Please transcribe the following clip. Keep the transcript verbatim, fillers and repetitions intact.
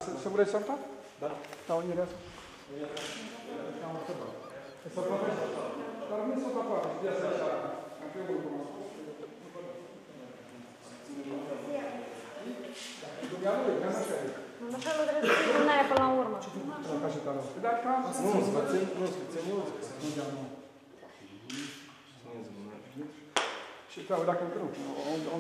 Să vreți să fac? Da. Da, unde era? Am observat. Să plătești. Dar nu sunt afară. Ia să așa. Am fi eu cum am spus. Dumnealui, că așa e. Așa nu trebuie să fie în aia până la urmă. Ca și tare. Da, ca... Nu, să țin, nu, să țin eu. Nu, da, nu. Și, da, dacă nu.